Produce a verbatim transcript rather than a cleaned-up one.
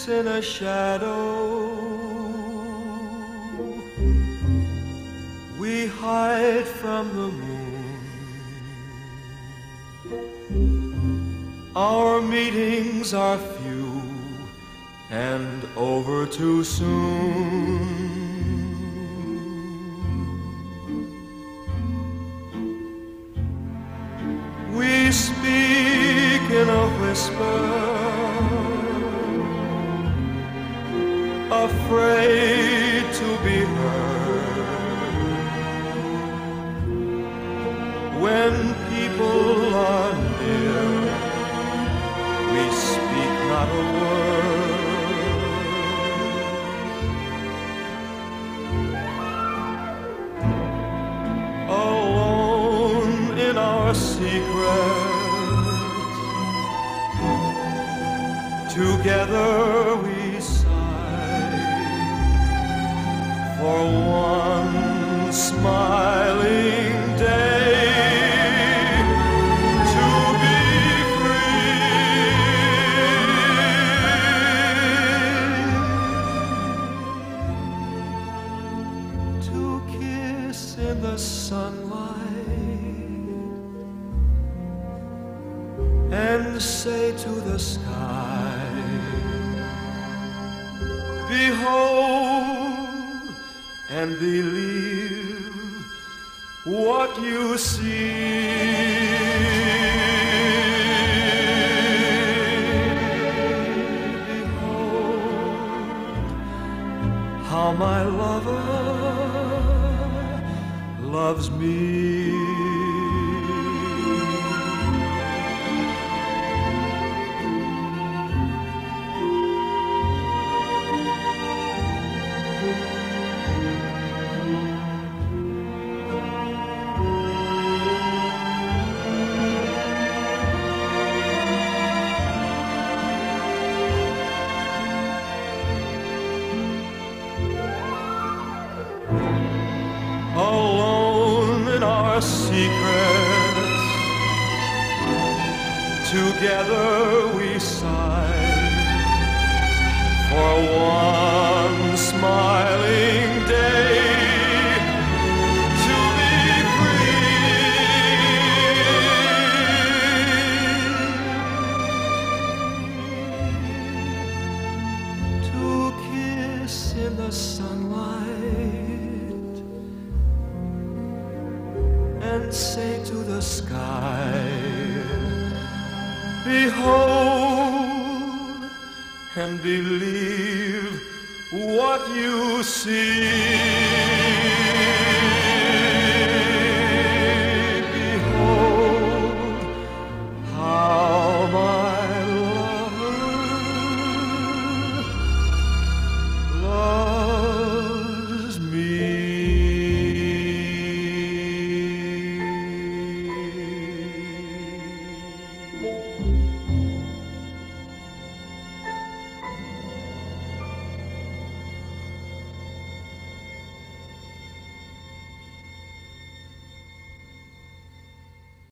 kiss in a shadow. We hide from the moon. Our meetings are few and over too soon. We speak in a whisper, afraid to be heard. When people are near, we speak not a word. Alone in our secret, together we for one smiling day to be free, to kiss in the sunlight and say to the sky, behold and believe what you see. Behold how my lover loves me. Alone in our secrets, together we sigh for one smiling day to be free, to kiss in the sunlight and say to the sky, behold and believe what you see.